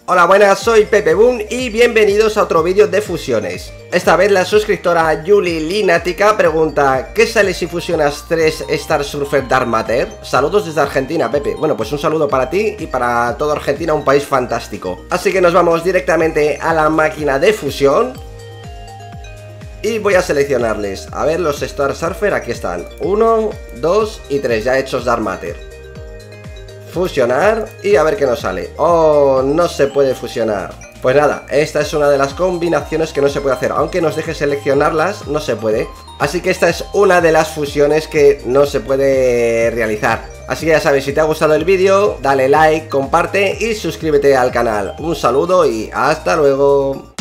Hola, buenas, soy Pepe Boom y bienvenidos a otro vídeo de fusiones. Esta vez la suscriptora Yuli Linática pregunta: ¿qué sale si fusionas 3 Star Surfer Dark Matter? Saludos desde Argentina, Pepe. Bueno, pues un saludo para ti y para toda Argentina, un país fantástico. Así que nos vamos directamente a la máquina de fusión y voy a seleccionarles. A ver, los Star Surfer, aquí están. 1, 2 y 3, ya hechos Dark Matter. Fusionar y a ver qué nos sale. Oh, no se puede fusionar. Pues nada, esta es una de las combinaciones que no se puede hacer. Aunque nos deje seleccionarlas, no se puede. Así que esta es una de las fusiones que no se puede realizar. Así que ya sabes, si te ha gustado el vídeo, dale like, comparte y suscríbete al canal. Un saludo y hasta luego.